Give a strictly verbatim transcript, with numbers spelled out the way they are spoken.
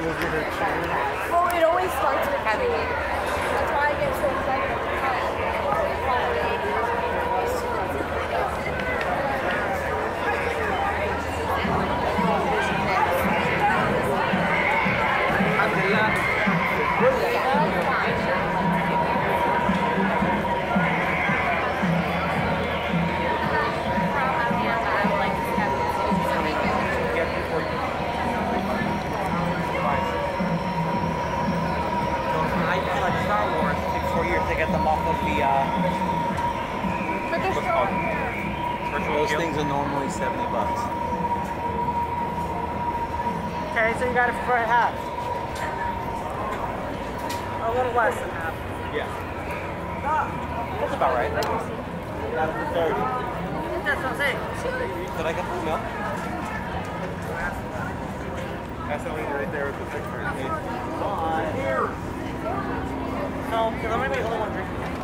Well, it always starts with heavy. That's why I get so excited. To get them off of the uh But they're what's still called? Those things are normally seventy bucks. Okay, so you got it for half. A little less than half. Yeah. That's about right. That's the thirty. That's what I'm saying. Did I get the milk? That's the lady right there with the picture. No, because I'm going to make a little one drink.